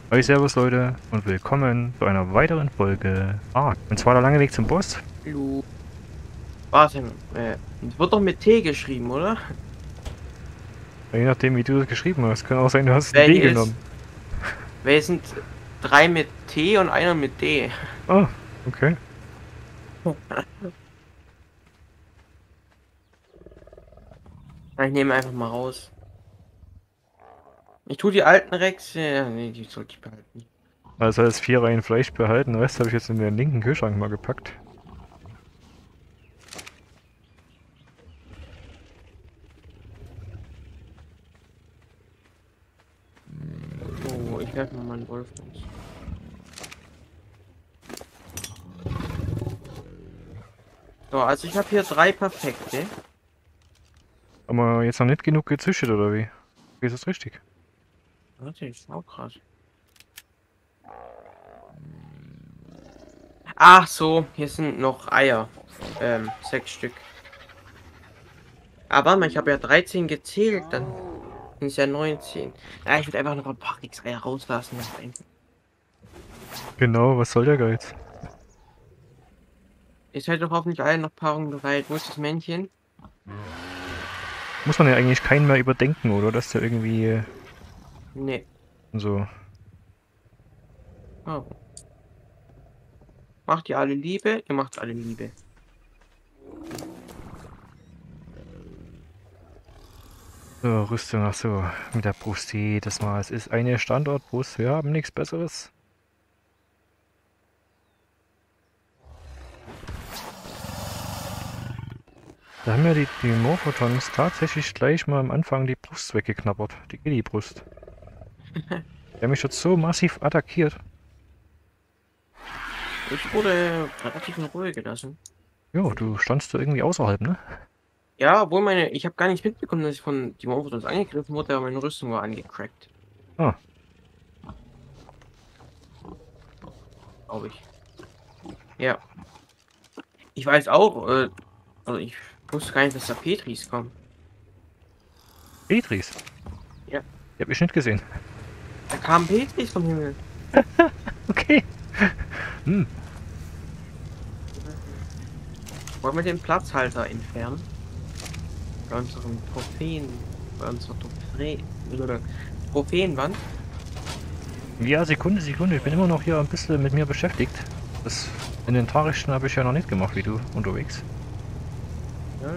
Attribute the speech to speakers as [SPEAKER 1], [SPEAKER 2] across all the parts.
[SPEAKER 1] Hey, servus Leute und willkommen zu einer weiteren Folge Ark. Und zwar der lange Weg zum Boss.
[SPEAKER 2] Lu. Warte, es wird doch mit T geschrieben, oder?
[SPEAKER 1] Je nachdem wie du das geschrieben hast, kann auch sein, du hast ein D
[SPEAKER 2] Welche ist?
[SPEAKER 1] genommen.
[SPEAKER 2] Welche sind drei mit T und einer mit D?
[SPEAKER 1] Ah, okay.
[SPEAKER 2] Ich nehme einfach mal raus. Ich tue die alten Rex. Ja, nee, die sollte ich behalten.
[SPEAKER 1] Also als 4 Reihen Fleisch behalten, den Rest habe ich jetzt in den linken Kühlschrank mal gepackt.
[SPEAKER 2] So, ich werfe mal meinen Wolf aus. So, also ich habe hier drei perfekte.
[SPEAKER 1] Haben wir jetzt noch nicht genug gezüchtet oder wie? Wie ist das richtig?
[SPEAKER 2] Warte, ist auch krass. Ach so, hier sind noch Eier. 6 Stück. Aber warte mal, ich habe ja 13 gezählt, dann sind es ja 19. Ja, ich würde einfach noch ein paar Eier rauslassen.
[SPEAKER 1] Genau, was soll der Geiz?
[SPEAKER 2] Ihr seid doch hoffentlich alle noch Paarung bereit. Wo ist das Männchen?
[SPEAKER 1] Muss man ja eigentlich keinen mehr überdenken, oder? Dass der irgendwie
[SPEAKER 2] Nee.
[SPEAKER 1] so...
[SPEAKER 2] Oh. Macht ihr alle Liebe? Ihr macht alle Liebe.
[SPEAKER 1] So, Rüstung, ach so, mit der Brust jedes Mal. Es ist eine Standortbrust, wir haben nichts Besseres. Da haben ja die Morphotons tatsächlich gleich mal am Anfang die Brust weggeknabbert. Die Gilly-Brust. Die haben mich schon so massiv attackiert.
[SPEAKER 2] Ich wurde relativ in Ruhe gelassen.
[SPEAKER 1] Jo, du standst da irgendwie außerhalb, ne?
[SPEAKER 2] Ja, obwohl ich habe gar nicht mitbekommen, dass ich von die Morphotons angegriffen wurde, aber meine Rüstung war angecrackt.
[SPEAKER 1] Ah,
[SPEAKER 2] Glaube ich. Ja. Ich weiß auch, also ich wusste gar nicht, dass da Petris kommen.
[SPEAKER 1] Petris.
[SPEAKER 2] Ja.
[SPEAKER 1] Die hab ich nicht gesehen.
[SPEAKER 2] Da kamen Petris vom Himmel.
[SPEAKER 1] Okay. Hm.
[SPEAKER 2] Wollen wir den Platzhalter entfernen? Bei unseren Trophäen. Bei unserer Trophäenwand.
[SPEAKER 1] Ja, Sekunde, Sekunde. Ich bin immer noch hier ein bisschen mit mir beschäftigt. Das Inventarischen habe ich ja noch nicht gemacht, wie du unterwegs.
[SPEAKER 2] Ja,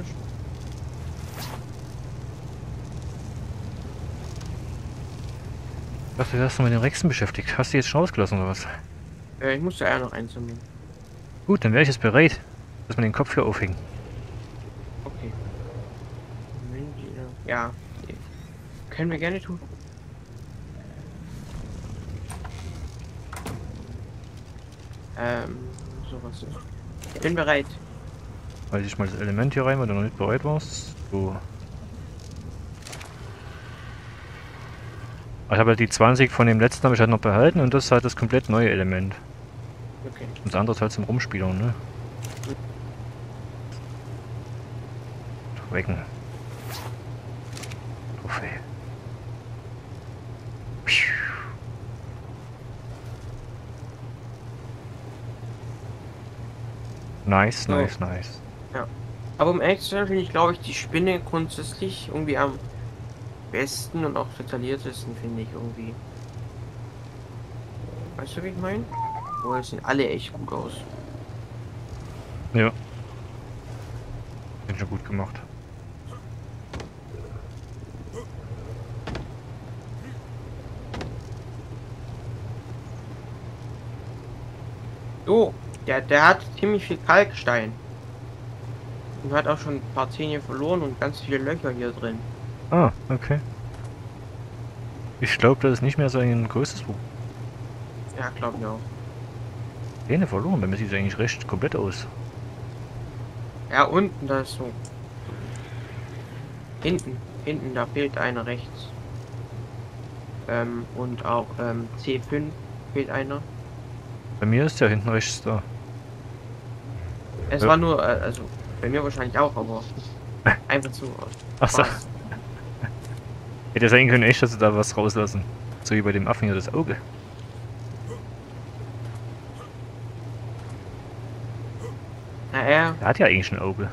[SPEAKER 1] Ich dachte, du hast noch mit den Rexen beschäftigt. Hast du jetzt schon rausgelassen oder was?
[SPEAKER 2] ich musste ja noch einsammeln.
[SPEAKER 1] Gut, dann wäre ich jetzt bereit, dass wir den Kopf hier aufhängen.
[SPEAKER 2] Okay. Ja, können wir gerne tun. Sowas. Ich bin bereit.
[SPEAKER 1] Halte ich mal das Element hier rein, weil du noch nicht bereit warst. So. Ich habe halt die 20 von dem letzten habe ich halt noch behalten und das ist halt das komplett neue Element.
[SPEAKER 2] Okay.
[SPEAKER 1] Und das andere ist halt zum Rumspielen, ne? Wecken. Trophäe. Nice,
[SPEAKER 2] So.
[SPEAKER 1] nice, nice.
[SPEAKER 2] Ja. Aber um ehrlich zu sein, finde ich, glaube ich, die Spinne grundsätzlich irgendwie am besten und auch detailliertesten, finde ich irgendwie. Weißt du, wie ich meine? Obwohl, es sehen alle echt gut aus.
[SPEAKER 1] Ja. Bin schon gut gemacht.
[SPEAKER 2] So, der hat ziemlich viel Kalkstein. Und hat auch schon ein paar Zähne verloren und ganz viele Löcher hier drin.
[SPEAKER 1] Ah, okay. Ich glaube, das ist nicht mehr sein größtes Problem.
[SPEAKER 2] Ja, glaube ich auch.
[SPEAKER 1] Zähne verloren, bei mir sieht es eigentlich recht komplett aus.
[SPEAKER 2] Ja, unten, da ist so. Hinten, da fehlt einer rechts. Und auch C5 fehlt einer.
[SPEAKER 1] Bei mir ist der hinten rechts da.
[SPEAKER 2] Es
[SPEAKER 1] Ja.
[SPEAKER 2] war nur, also bei mir wahrscheinlich auch, aber einfach so aus
[SPEAKER 1] Achso.
[SPEAKER 2] Spaß.
[SPEAKER 1] Hätte ja sein können, echt, dass sie da was rauslassen. So wie bei dem Affen hier das Auge.
[SPEAKER 2] Na, er.
[SPEAKER 1] Der hat ja eigentlich ein Auge.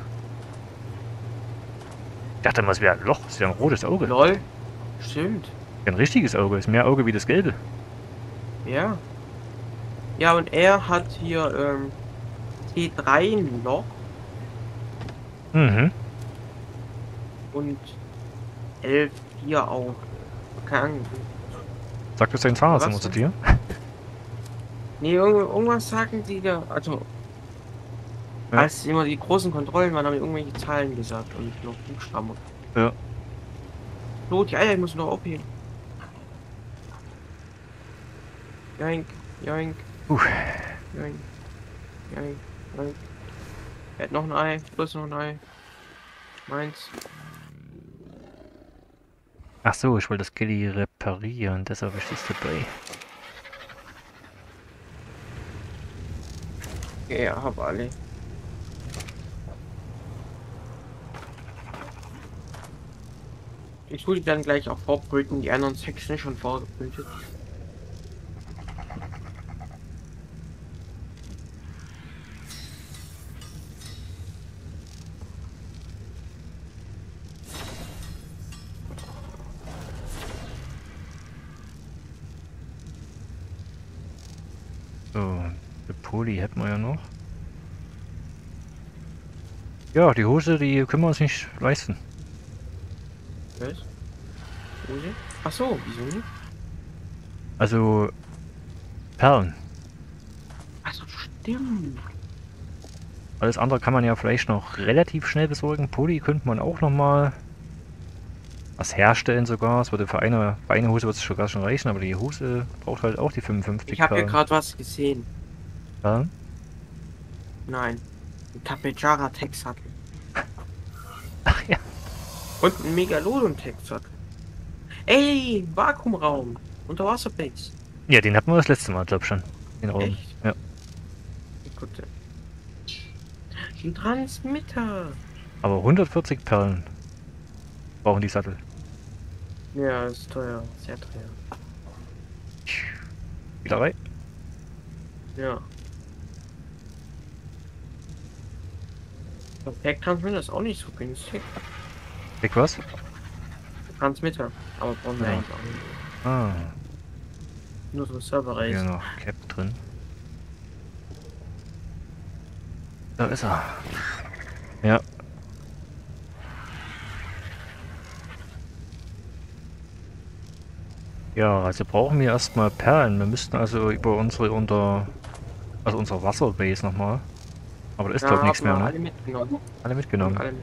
[SPEAKER 1] Ich dachte immer, es wäre ein Loch. Es ist ja ein rotes Auge.
[SPEAKER 2] Lol. Stimmt.
[SPEAKER 1] Ein richtiges Auge. Ist mehr Auge wie das gelbe.
[SPEAKER 2] Ja. Ja, und er hat hier T3 ein Loch
[SPEAKER 1] Mhm.
[SPEAKER 2] und 11 hier auch. Keine Ahnung.
[SPEAKER 1] Sagt das dein Zahnarzt
[SPEAKER 2] Was
[SPEAKER 1] immer zu
[SPEAKER 2] denn?
[SPEAKER 1] dir?
[SPEAKER 2] Nee, irgendwas sagen die da. Also,
[SPEAKER 1] Ja.
[SPEAKER 2] als immer die großen Kontrollen waren, haben die irgendwelche Zahlen gesagt und noch Buchstaben.
[SPEAKER 1] Ja.
[SPEAKER 2] So, die Eier müssen noch aufheben. Joink, joink,
[SPEAKER 1] Uh.
[SPEAKER 2] joink, joink, joink. Er hat noch ein Ei, plus noch ein Ei. Meins.
[SPEAKER 1] Ach so, ich wollte das Kelly reparieren. Deshalb ist das dabei.
[SPEAKER 2] Ja, hab alle. Ich tue die dann gleich auch vorbrüten, die anderen 6 nicht schon vorgebrütet.
[SPEAKER 1] So, die Poli hätten wir ja noch. Ja, die Hose, die können wir uns nicht leisten.
[SPEAKER 2] Was? Hose? Ach so, wieso nicht?
[SPEAKER 1] Also, Perlen.
[SPEAKER 2] Ach so, stimmt.
[SPEAKER 1] Alles andere kann man ja vielleicht noch relativ schnell besorgen. Poli könnte man auch noch mal was herstellen sogar. Es würde für eine Hose wird es sogar schon reichen, aber die Hose braucht halt auch die 55
[SPEAKER 2] Ich habe hier
[SPEAKER 1] Perlen.
[SPEAKER 2] gerade was gesehen.
[SPEAKER 1] Perlen.
[SPEAKER 2] Nein. Ein Tapejara Texattel.
[SPEAKER 1] Ach ja.
[SPEAKER 2] Und ein Megalodon Texattel. Ey, Vakuumraum. Unterwasserbase.
[SPEAKER 1] Ja, den hatten wir das letzte Mal, glaub schon. Den Raum.
[SPEAKER 2] Echt?
[SPEAKER 1] Ja.
[SPEAKER 2] Gut. Ein Transmitter.
[SPEAKER 1] Aber 140 Perlen brauchen die Sattel.
[SPEAKER 2] Ja, ist teuer. Sehr teuer.
[SPEAKER 1] Spielerei.
[SPEAKER 2] Ja. Der Pack-Transmitter ist auch nicht so günstig.
[SPEAKER 1] Weg was?
[SPEAKER 2] Transmitter. Aber brauchen wir
[SPEAKER 1] Ja.
[SPEAKER 2] eigentlich auch nicht.
[SPEAKER 1] Ah,
[SPEAKER 2] Nur so Server-Race.
[SPEAKER 1] hier noch Cap drin. Da ist er. Ja. Ja, also brauchen wir erstmal Perlen. Wir müssten also über unsere unsere Wasserbase nochmal. Aber da ist glaube ich nichts mehr,
[SPEAKER 2] haben wir
[SPEAKER 1] ne?
[SPEAKER 2] alle mitgenommen.
[SPEAKER 1] Alle mitgenommen.
[SPEAKER 2] Alle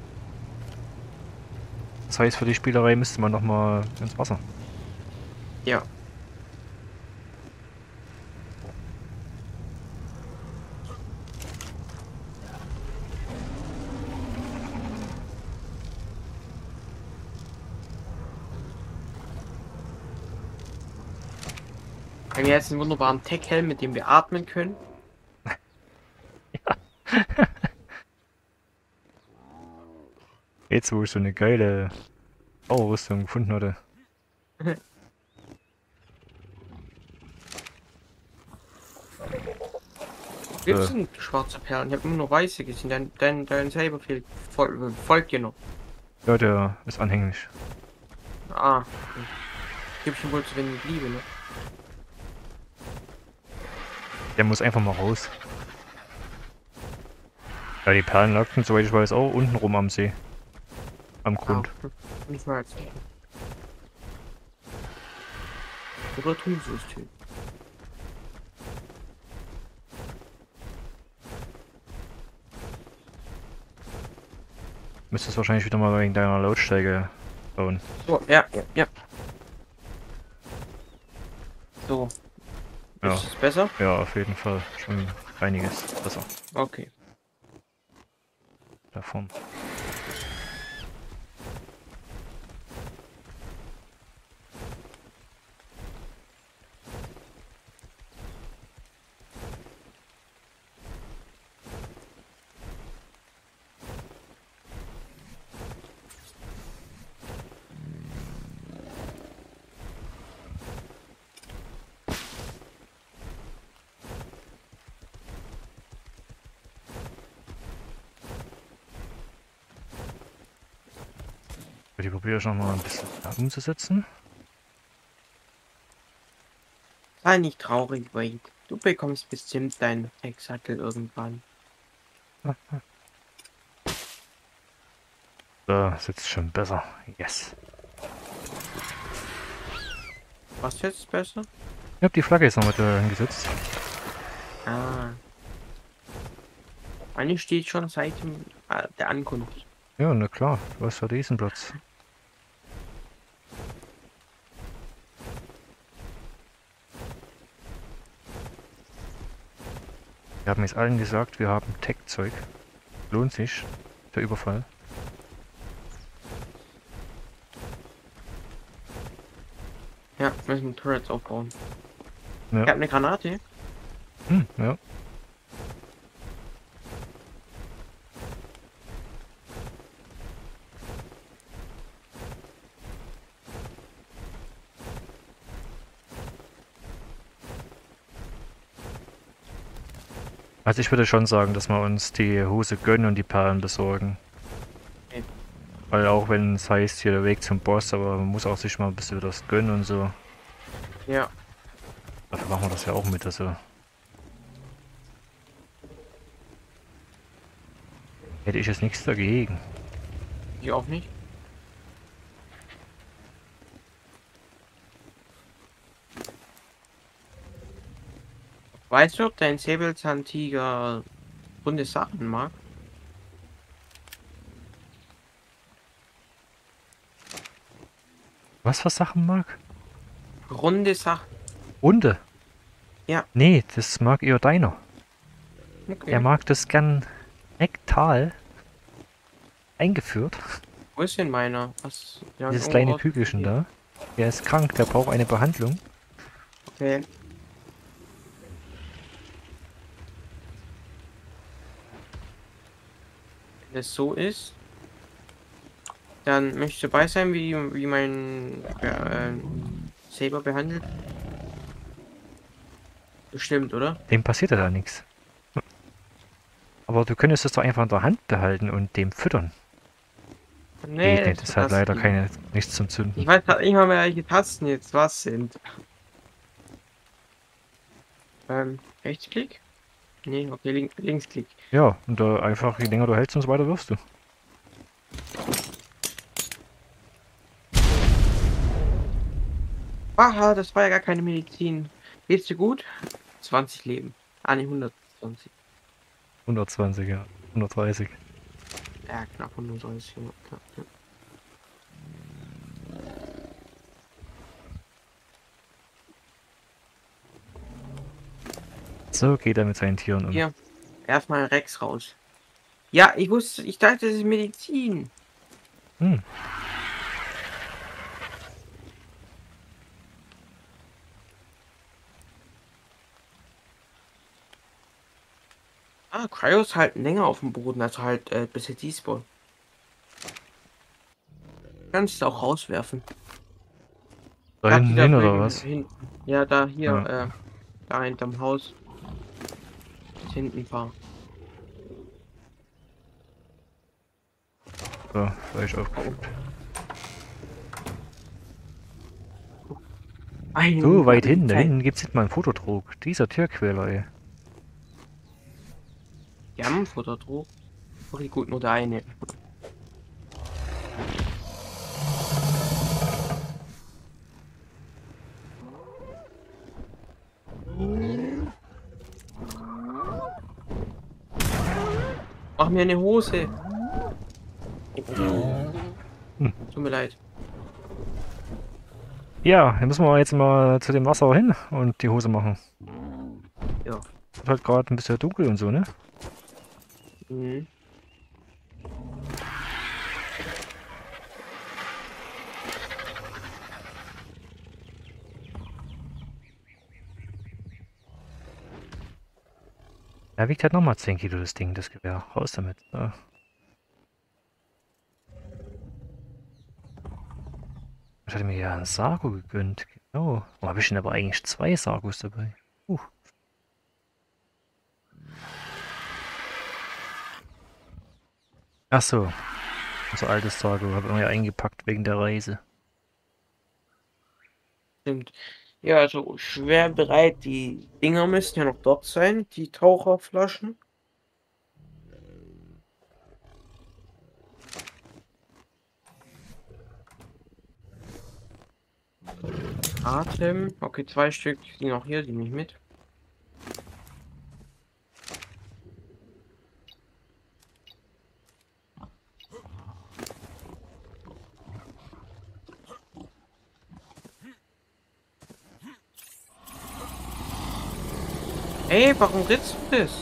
[SPEAKER 1] Das heißt, für die Spielerei müsste man nochmal ins Wasser.
[SPEAKER 2] Ja. Wir haben jetzt einen wunderbaren Tech-Helm, mit dem wir atmen können.
[SPEAKER 1] Jetzt, wo ich so eine geile Ausrüstung gefunden hatte.
[SPEAKER 2] Gibt es denn schwarze Perlen? Ich habe immer nur weiße gesehen. Dein Saber fehlt folgt dir noch.
[SPEAKER 1] Ja, der ist anhänglich.
[SPEAKER 2] Ah. Gibt schon wohl zu wenig Liebe, ne?
[SPEAKER 1] Der muss einfach mal raus. Ja, die Perlen lagten, soweit ich weiß, auch unten rum am See. Am Grund.
[SPEAKER 2] Ah, nicht mal als oder tun sie es töten.
[SPEAKER 1] Müsstest wahrscheinlich wieder mal wegen deiner Lautstärke bauen.
[SPEAKER 2] So, ja. So.
[SPEAKER 1] Ja.
[SPEAKER 2] Ist es besser?
[SPEAKER 1] Ja, auf jeden Fall. Schon einiges besser
[SPEAKER 2] Okay.
[SPEAKER 1] davon. Die probiere ich nochmal ein bisschen umzusetzen.
[SPEAKER 2] Sei nicht traurig, Wade. Du bekommst bestimmt deinen Hexsattel irgendwann.
[SPEAKER 1] Da sitzt schon besser. Yes.
[SPEAKER 2] Was jetzt besser?
[SPEAKER 1] Ich habe die Flagge jetzt noch mit hingesetzt.
[SPEAKER 2] Ah. Meine steht schon seit der Ankunft.
[SPEAKER 1] Ja, na klar. Du hast ja diesen Platz. Wir haben jetzt allen gesagt, wir haben Tech-Zeug. Lohnt sich. Der Überfall.
[SPEAKER 2] Ja, müssen Turrets aufbauen.
[SPEAKER 1] Ja.
[SPEAKER 2] Ich habe eine Granate.
[SPEAKER 1] Ja. Also ich würde schon sagen, dass wir uns die Hose gönnen und die Perlen besorgen.
[SPEAKER 2] Okay.
[SPEAKER 1] Weil auch wenn es heißt, hier der Weg zum Boss, aber man muss auch sich mal ein bisschen das gönnen und so.
[SPEAKER 2] Ja,
[SPEAKER 1] Dafür machen wir das ja auch mit, also hätte ich jetzt nichts dagegen.
[SPEAKER 2] ich auch nicht. Weißt du, ob dein Säbelzahntiger runde Sachen mag?
[SPEAKER 1] Was für Sachen mag?
[SPEAKER 2] Runde Sachen.
[SPEAKER 1] Hunde?
[SPEAKER 2] Ja,
[SPEAKER 1] Nee, das mag eher deiner. Der
[SPEAKER 2] okay.
[SPEAKER 1] mag das gern rektal eingeführt.
[SPEAKER 2] Wo ist denn meiner? Was? Ja,
[SPEAKER 1] Dieses
[SPEAKER 2] irgendwo
[SPEAKER 1] kleine
[SPEAKER 2] raus.
[SPEAKER 1] Kügelchen da. Der ist krank, der braucht eine Behandlung.
[SPEAKER 2] Okay. Wenn es so ist, dann möchte ich dabei sein, wie mein Saber behandelt. Bestimmt, oder?
[SPEAKER 1] Dem passiert ja da nichts. Aber du könntest es doch einfach in der Hand behalten und dem füttern.
[SPEAKER 2] Nee,
[SPEAKER 1] Geht nicht,
[SPEAKER 2] das
[SPEAKER 1] das
[SPEAKER 2] ist
[SPEAKER 1] hat leider
[SPEAKER 2] Tasten.
[SPEAKER 1] nichts zum
[SPEAKER 2] Ich
[SPEAKER 1] Zünden.
[SPEAKER 2] weiß grad nicht mal mehr, welche Tasten jetzt was sind. Rechtsklick? Nee, okay, Linksklick.
[SPEAKER 1] Ja, und da einfach, je länger du hältst, umso weiter wirst du.
[SPEAKER 2] Aha, das war ja gar keine Medizin. Geht's dir gut? 20 Leben. Ah, nee, 120.
[SPEAKER 1] 120, ja. 130.
[SPEAKER 2] Ja, knapp 130. Ja, knapp, ja.
[SPEAKER 1] So geht er mit seinen Tieren um.
[SPEAKER 2] Hier, erstmal Rex raus. Ja, ich dachte, das ist Medizin.
[SPEAKER 1] Hm.
[SPEAKER 2] Ah, Cryos halten länger auf dem Boden, also halt, bis sie despawn. Kannst du auch rauswerfen.
[SPEAKER 1] Da
[SPEAKER 2] Grad die
[SPEAKER 1] hinten
[SPEAKER 2] da
[SPEAKER 1] hin oder
[SPEAKER 2] drüben
[SPEAKER 1] was?
[SPEAKER 2] hinten. Ja, da hier,
[SPEAKER 1] Ja.
[SPEAKER 2] da hinterm Haus. Hinten ein paar.
[SPEAKER 1] So, Fleisch
[SPEAKER 2] Oh,
[SPEAKER 1] aufgefüllt. So weit hinten, da
[SPEAKER 2] Polizei.
[SPEAKER 1] hinten gibt's jetzt mal einen Fototrog. Dieser Tierquäler, ey.
[SPEAKER 2] Die haben einen Futterdruck. Okay, gut, nur der eine. Mach mir eine Hose.
[SPEAKER 1] Hm.
[SPEAKER 2] Tut mir leid.
[SPEAKER 1] Ja, dann müssen wir jetzt mal zu dem Wasser hin und die Hose machen.
[SPEAKER 2] Ja.
[SPEAKER 1] Wird halt gerade ein bisschen dunkel und so, ne?
[SPEAKER 2] Mhm.
[SPEAKER 1] Er wiegt halt nochmal 10 Kilo, das Ding, das Gewehr. Raus damit. So. Ich hatte mir ja einen Sargo gegönnt. Genau. Wo habe ich denn aber eigentlich zwei Sargos dabei? Ach so. Unser altes Tagebuch habe ich ja eingepackt wegen der Reise.
[SPEAKER 2] Stimmt. Ja, also schwer bereit. Die Dinger müssen ja noch dort sein, die Taucherflaschen. Atem. Okay, 2 Stück, die noch hier, die nehme ich mit. Ey, warum ritzt du das?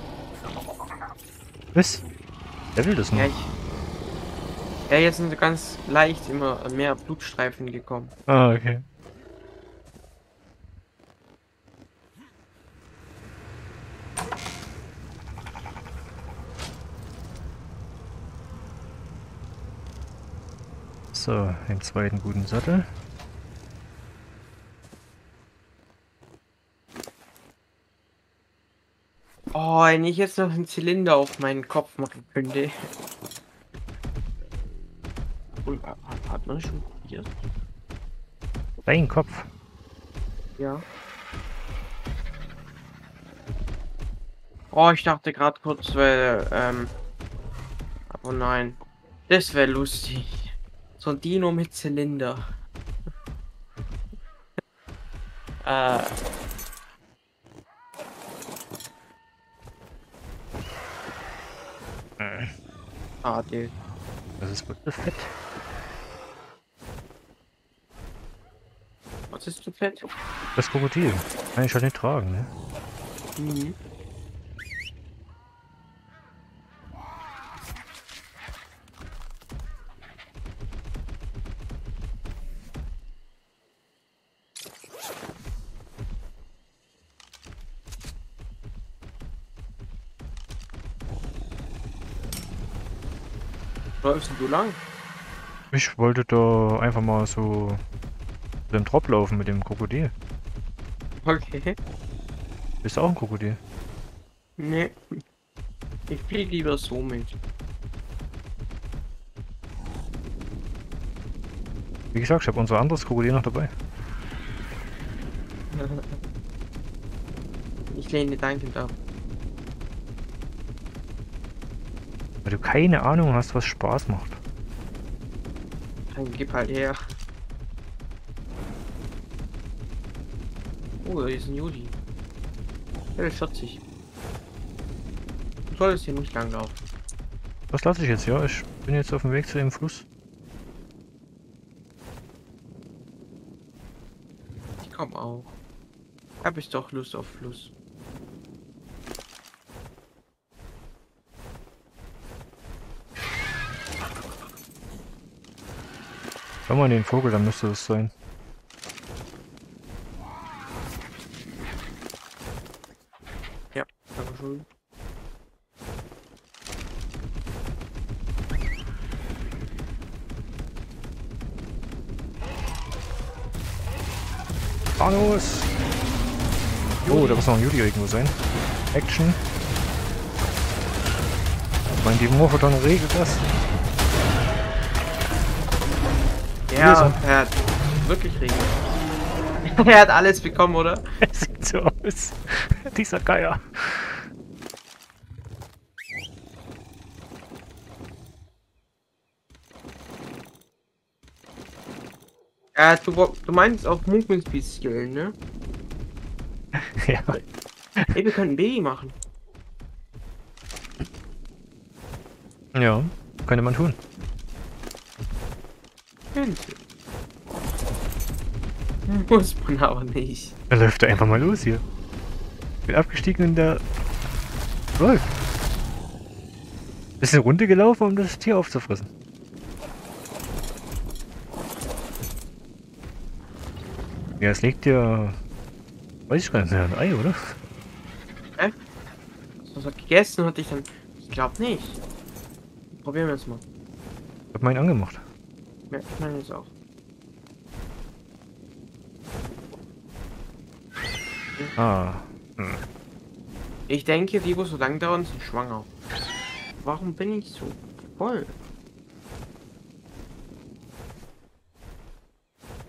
[SPEAKER 1] Was? Wer will das
[SPEAKER 2] Ja,
[SPEAKER 1] noch?
[SPEAKER 2] ja, jetzt sind ganz leicht immer mehr Blutstreifen gekommen.
[SPEAKER 1] Ah, okay. So, den zweiten guten Sattel.
[SPEAKER 2] Oh, wenn ich jetzt noch einen Zylinder auf meinen Kopf machen könnte. Und, hat man schon probiert?
[SPEAKER 1] Dein Kopf.
[SPEAKER 2] Ja. Oh, ich dachte gerade kurz, weil, aber nein. Das wäre lustig. So ein Dino mit Zylinder. Äh, schade.
[SPEAKER 1] Das ist wirklich fett.
[SPEAKER 2] Was ist zu fett?
[SPEAKER 1] Das Krokodil. Kann ich halt nicht tragen, ne?
[SPEAKER 2] Mhm. Läufst du lang?
[SPEAKER 1] Ich wollte da einfach mal so dem Drop laufen mit dem Krokodil.
[SPEAKER 2] Okay.
[SPEAKER 1] Bist du auch ein Krokodil?
[SPEAKER 2] Nee. Ich fliege lieber so mit.
[SPEAKER 1] Wie gesagt, ich habe unser anderes Krokodil noch dabei.
[SPEAKER 2] Ich lehne dankend ab.
[SPEAKER 1] Weil du keine Ahnung hast, was Spaß macht.
[SPEAKER 2] Dann gib halt her. Oh, hier ist ein Juli. Level 40. Du solltest hier nicht lang laufen.
[SPEAKER 1] Was lasse ich jetzt? Ja, ich bin jetzt auf dem Weg zu dem Fluss.
[SPEAKER 2] Ich komm auch. Hab ich doch Lust auf Fluss.
[SPEAKER 1] Schau mal in den Vogel, dann müsste es sein.
[SPEAKER 2] Ja, danke schön.
[SPEAKER 1] Thanos! Oh, da muss noch ein Juli irgendwo sein. Action. Mein Dimorphodon regelt das.
[SPEAKER 2] Ja,
[SPEAKER 1] so.
[SPEAKER 2] er hat wirklich Regen. Er hat alles bekommen, oder?
[SPEAKER 1] Es sieht so aus. Dieser Geier.
[SPEAKER 2] Du meinst auch Movement Skill, ne?
[SPEAKER 1] Ja.
[SPEAKER 2] Ey, wir können Baby machen.
[SPEAKER 1] Ja, könnte man tun.
[SPEAKER 2] Könnte. Muss man aber nicht.
[SPEAKER 1] Dann läuft er einfach mal los hier. Bin abgestiegen und der läuft. Ist eine Runde gelaufen, um das Tier aufzufressen. Ja, es legt ja... Weiß ich gar nicht mehr, ein Ei, oder?
[SPEAKER 2] Was hat gegessen hatte ich dann. Ich glaube nicht. Probieren wir es mal.
[SPEAKER 1] Ich hab meinen angemacht.
[SPEAKER 2] Ja, ich meine jetzt auch.
[SPEAKER 1] Ah.
[SPEAKER 2] Ich denke, die, wo so lang dauern, sind schwanger. Warum bin ich so voll?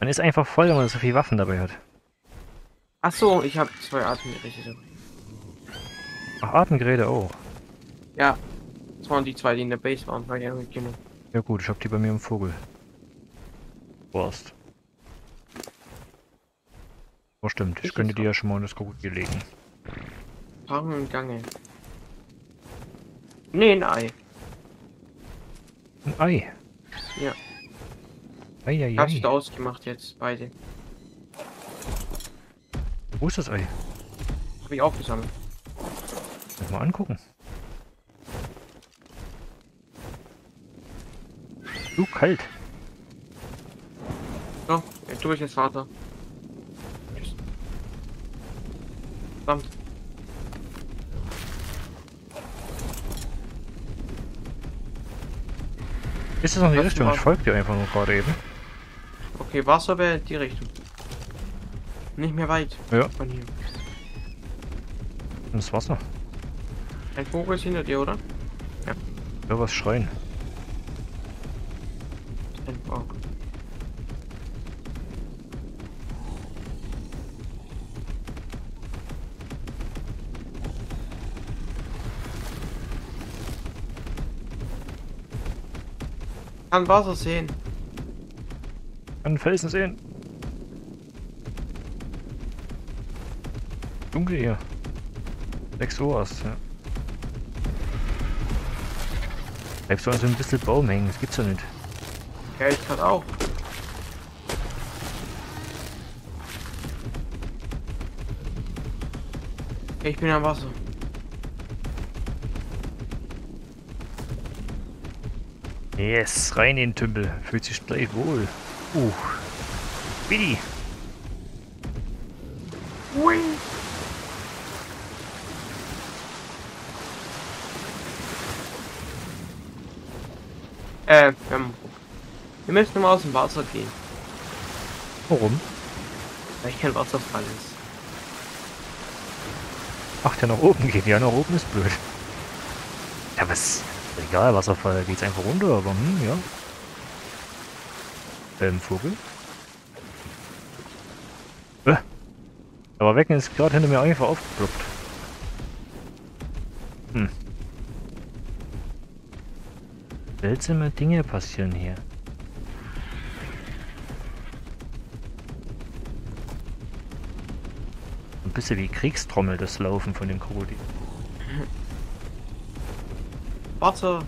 [SPEAKER 1] Man ist einfach voll, wenn man so viele Waffen dabei hat.
[SPEAKER 2] Ach so, ich habe 2 Atemgeräte dabei.
[SPEAKER 1] Ach, Atemgeräte auch.
[SPEAKER 2] Ja, das waren die 2, die in der Base waren, weil ja mitgenommen.
[SPEAKER 1] Ja gut, ich hab die bei mir im Vogel. Wurst. Oh stimmt, ich könnte die ja schon mal in das Krokodil legen.
[SPEAKER 2] Paarung im Gange. Nee, ein Ei.
[SPEAKER 1] Ein Ei.
[SPEAKER 2] Ja. Hast
[SPEAKER 1] Eieiei.
[SPEAKER 2] du ausgemacht jetzt, beide.
[SPEAKER 1] Wo ist das Ei?
[SPEAKER 2] Habe ich auch gesammelt.
[SPEAKER 1] Mal angucken. Du, kalt.
[SPEAKER 2] So, jetzt tue ich jetzt Vater. Tschüss. Verdammt.
[SPEAKER 1] Ist das noch die
[SPEAKER 2] Was
[SPEAKER 1] Richtung?
[SPEAKER 2] war-
[SPEAKER 1] Ich folge dir einfach nur gerade eben.
[SPEAKER 2] Okay, Wasser wäre die Richtung. Nicht mehr weit
[SPEAKER 1] Ja.
[SPEAKER 2] von hier.
[SPEAKER 1] Ins Wasser.
[SPEAKER 2] Ein Vogel ist hinter dir, oder?
[SPEAKER 1] Ja, was schreien.
[SPEAKER 2] Ein Vogel. Kann Wasser sehen.
[SPEAKER 1] Kann einen Felsen sehen. Dunkel hier. 6 Uhr erst, ja. Bleibst du an so ein bisschen Baum hängen, das gibt's ja nicht.
[SPEAKER 2] Ja, ich kann auch. Ich bin am Wasser.
[SPEAKER 1] Yes, rein in den Tümpel. Fühlt sich gleich wohl. Bidi.
[SPEAKER 2] Ui. Wir müssen mal aus dem Wasser gehen,
[SPEAKER 1] Warum?
[SPEAKER 2] weil kein Wasserfall ist.
[SPEAKER 1] Ach, der nach oben geht. Ja, nach oben ist blöd. Ja, was? Egal, Wasserfall, da geht's einfach runter, aber ja. Vogel? Aber Wecken ist gerade hinter mir einfach aufgeploppt. Seltsame Dinge passieren hier. Ein bisschen wie Kriegstrommel, das Laufen von dem Krokodil.
[SPEAKER 2] Wasser.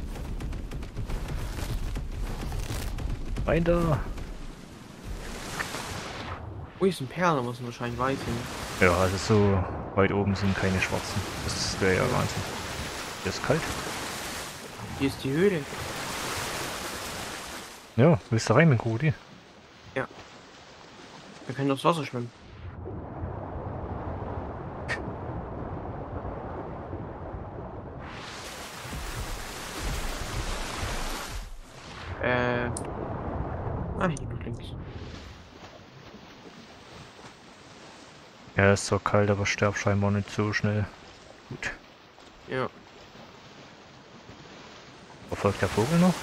[SPEAKER 1] Rein da!
[SPEAKER 2] Ui, ist ein Perlen, da muss man wahrscheinlich weit hin.
[SPEAKER 1] Ja, also so weit oben sind keine schwarzen. Das wäre ja Wahnsinn. Hier ist kalt.
[SPEAKER 2] Hier ist die Höhle.
[SPEAKER 1] Ja, willst du rein mit dem Krokodil?
[SPEAKER 2] Wir können aufs Wasser schwimmen. Hier noch links.
[SPEAKER 1] Ja, ist zwar kalt, aber sterbt scheinbar nicht so schnell. Gut.
[SPEAKER 2] Ja.
[SPEAKER 1] Verfolgt der Vogel noch?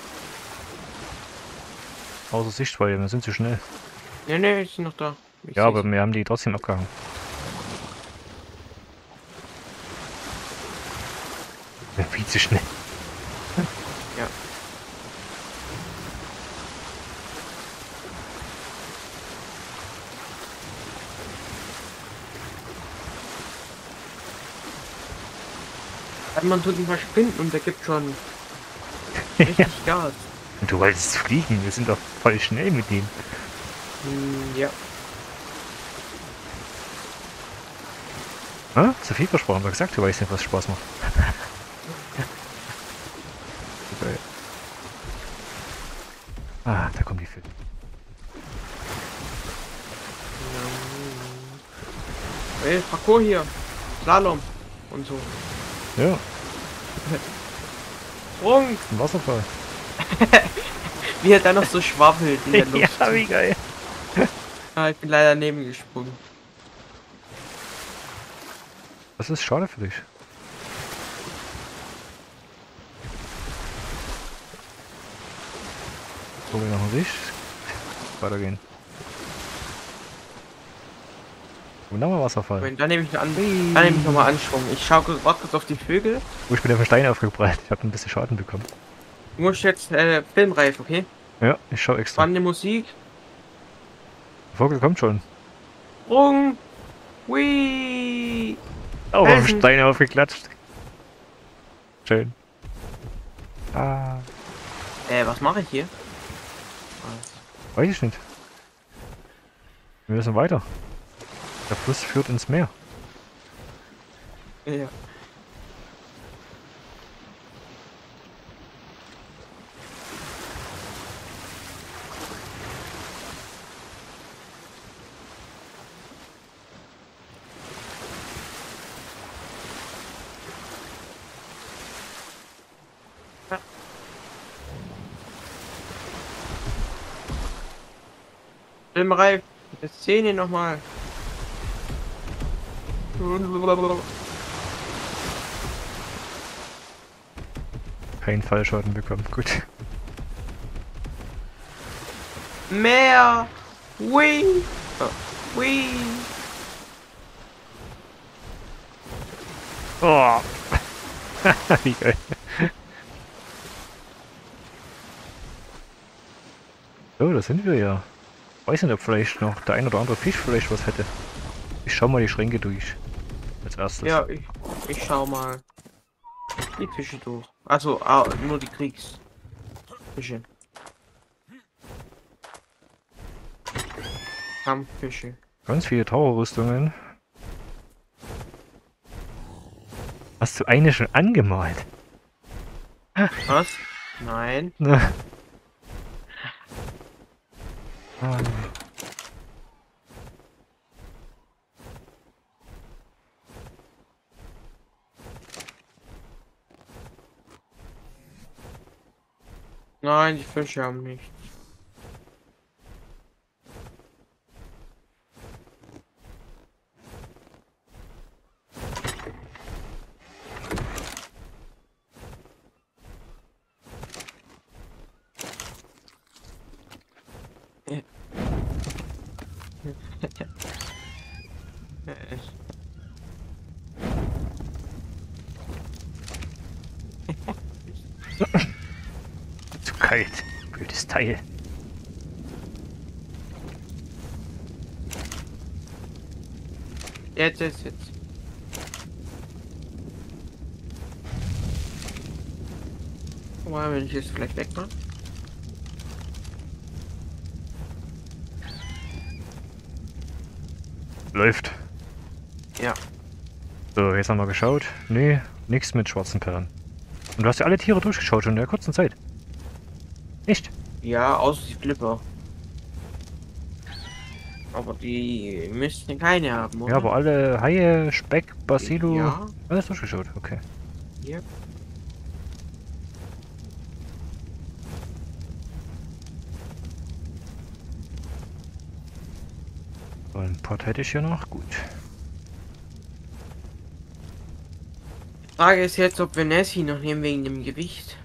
[SPEAKER 1] Außer Sichtweite, wir sind zu schnell.
[SPEAKER 2] Nee, ich bin noch da. Ich
[SPEAKER 1] Ja, aber
[SPEAKER 2] seh's.
[SPEAKER 1] wir haben die trotzdem abgehangen. Viel zu schnell.
[SPEAKER 2] Ja. Man tut ihn verschwinden und der gibt schon richtig Gas.
[SPEAKER 1] Und du wolltest fliegen, wir sind doch voll schnell mit dem.
[SPEAKER 2] Ja.
[SPEAKER 1] Zu viel versprochen, aber gesagt, du weißt nicht, was Spaß macht. Geil. Ah, da kommen die Vögel.
[SPEAKER 2] Ey, Parcours hier. Slalom. Und so.
[SPEAKER 1] Ja,
[SPEAKER 2] Sprung.
[SPEAKER 1] ein Wasserfall.
[SPEAKER 2] Wie er dann noch so schwabbelt in der Luft.
[SPEAKER 1] Ja, wie geil.
[SPEAKER 2] Ah, ich bin leider neben gesprungen.
[SPEAKER 1] Das ist schade für dich. Vogel noch ein Sicht. Weitergehen. Und nochmal Wasserfall.
[SPEAKER 2] Und dann nehme ich, dann
[SPEAKER 1] Hui.
[SPEAKER 2] nehme ich nochmal Anschwung. Ich schaue kurz auf die Vögel.
[SPEAKER 1] Oh, ich bin auf den Stein aufgeprallt. Ich habe ein bisschen Schaden bekommen.
[SPEAKER 2] Du musst jetzt filmreif, okay?
[SPEAKER 1] Ja, ich schau extra.
[SPEAKER 2] Spannende Musik.
[SPEAKER 1] Der Vogel kommt schon.
[SPEAKER 2] Sprung. Whee.
[SPEAKER 1] Auch auf den
[SPEAKER 2] Felsen.
[SPEAKER 1] Stein aufgeklatscht. Schön. Ah,
[SPEAKER 2] Was mache ich hier?
[SPEAKER 1] weiß ich nicht. Wir müssen weiter. Der Fluss führt ins Meer.
[SPEAKER 2] Ja. Filmreif. Jetzt Szene nochmal.
[SPEAKER 1] Kein Fallschaden bekommen. Gut.
[SPEAKER 2] Meer. Whee. Oh. Whee.
[SPEAKER 1] Oh. Wie geil. So, da sind wir ja. Weiß nicht, ob vielleicht noch der ein oder andere Fisch vielleicht was hätte. Ich schau mal die Schränke durch. Als erstes.
[SPEAKER 2] Ja, ich schau mal die Fische durch. Also nur die Kriegsfische. Kampffische.
[SPEAKER 1] Ganz viele Taucherrüstungen. Hast du eine schon angemalt?
[SPEAKER 2] Was? Nein.
[SPEAKER 1] Ah.
[SPEAKER 2] Nein, die Fische haben nicht.
[SPEAKER 1] Zu kalt. Blödes Teil.
[SPEAKER 2] Jetzt. Mal, wenn ich jetzt vielleicht wegmache.
[SPEAKER 1] Läuft.
[SPEAKER 2] Ja.
[SPEAKER 1] So, jetzt haben wir geschaut. Nee, nichts mit schwarzen Perlen. Und du hast ja alle Tiere durchgeschaut schon in der kurzen Zeit. Nicht?
[SPEAKER 2] Ja, außer die Flipper. Aber die müssten keine haben, oder?
[SPEAKER 1] Ja, aber alle Haie, Speck, Basilu,
[SPEAKER 2] Ja.
[SPEAKER 1] alles durchgeschaut. Okay.
[SPEAKER 2] Ja.
[SPEAKER 1] So, ein Pot hätte ich hier noch. Gut.
[SPEAKER 2] Frage ist jetzt, ob wir Nessie noch nehmen wegen dem Gewicht.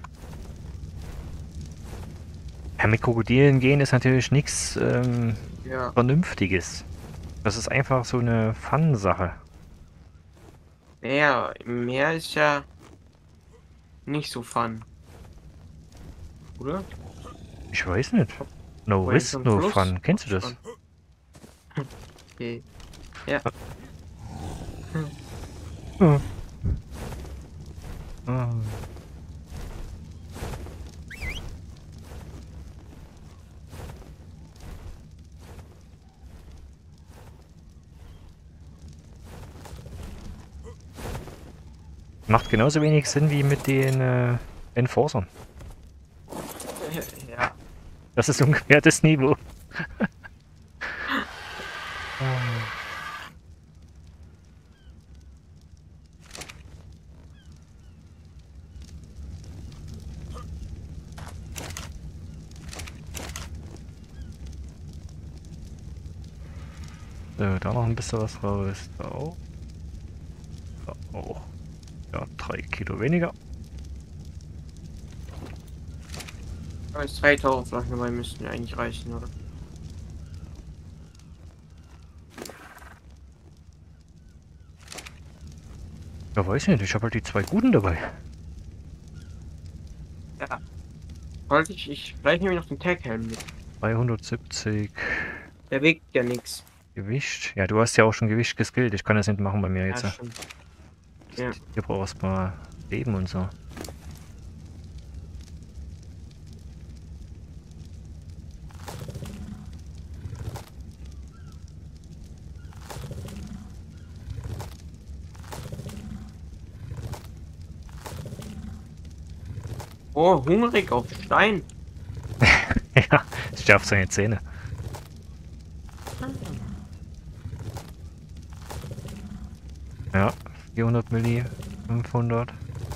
[SPEAKER 1] Ja, mit Krokodilen gehen ist natürlich nichts
[SPEAKER 2] Ja.
[SPEAKER 1] Vernünftiges. Das ist einfach so eine Fun-Sache.
[SPEAKER 2] Naja, im Meer ist ja nicht so fun. Oder?
[SPEAKER 1] Ich weiß nicht. No
[SPEAKER 2] Weil
[SPEAKER 1] risk,
[SPEAKER 2] zum
[SPEAKER 1] no
[SPEAKER 2] Fluss
[SPEAKER 1] fun. Kennst du das?
[SPEAKER 2] schon. Okay. Ja.
[SPEAKER 1] Ja. Ah. Macht genauso wenig Sinn wie mit den Enforcern.
[SPEAKER 2] Ja.
[SPEAKER 1] Das ist ungefähr das Niveau. So, da noch ein bisschen was raus. Da auch. Da auch. Ja, 3 Kilo weniger.
[SPEAKER 2] Aber 2000 Flaschen dabei müssten ja eigentlich reichen, oder?
[SPEAKER 1] Ja, weiß nicht, ich habe halt die zwei guten dabei.
[SPEAKER 2] Ja. Wollte vielleicht nehme ich noch den Tag-Helm mit.
[SPEAKER 1] 370
[SPEAKER 2] Der wiegt ja nichts.
[SPEAKER 1] Gewicht. Ja, du hast ja auch schon Gewicht geskillt. Ich kann das nicht machen bei mir
[SPEAKER 2] Ja,
[SPEAKER 1] jetzt.
[SPEAKER 2] stimmt. Ja.
[SPEAKER 1] Hier brauchst du mal Leben und so.
[SPEAKER 2] Oh, hungrig auf Stein.
[SPEAKER 1] Ja, ich darf seine Zähne. Ja, 400 Milli, 500,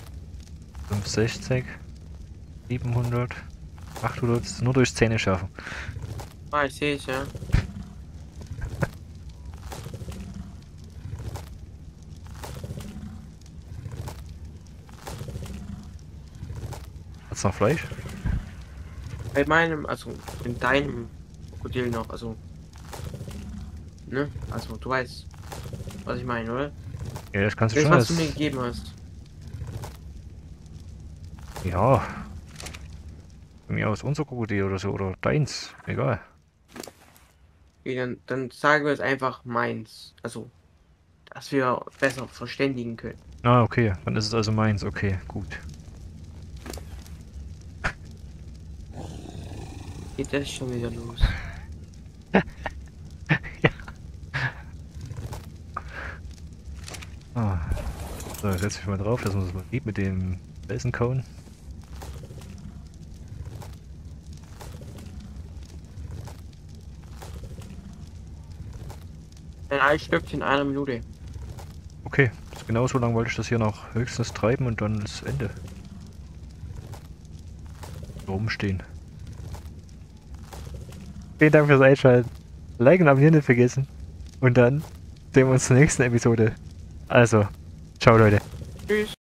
[SPEAKER 1] 560, 700, 800. Das ist nur durch Zähne schaffen.
[SPEAKER 2] Ah, ich sehe es, ja.
[SPEAKER 1] Hat's noch Fleisch?
[SPEAKER 2] Bei meinem, also in deinem Krokodil noch, also. Ne? Also, du weißt, was ich meine, oder?
[SPEAKER 1] Ja, das kannst du
[SPEAKER 2] Das,
[SPEAKER 1] schon.
[SPEAKER 2] was
[SPEAKER 1] Das,
[SPEAKER 2] du mir gegeben hast.
[SPEAKER 1] ja, von mir aus unser Krokodil oder so. Oder deins. Egal.
[SPEAKER 2] Okay, dann sagen wir es einfach meins. Also, dass wir besser verständigen können.
[SPEAKER 1] Ah, okay. Dann ist es also meins. Okay, gut.
[SPEAKER 2] Geht das schon wieder los?
[SPEAKER 1] Ah. So, jetzt setze ich mal drauf, dass man das mal sieht mit dem Felsencone.
[SPEAKER 2] Ein Eisstückchen in einer Minute.
[SPEAKER 1] Okay, genau so lange wollte ich das hier noch höchstens treiben und dann ist Ende. Rumstehen. Vielen Dank fürs Einschalten. Like und abonnieren nicht vergessen. Und dann sehen wir uns zur nächsten Episode. Also, ciao Leute.
[SPEAKER 2] Tschüss.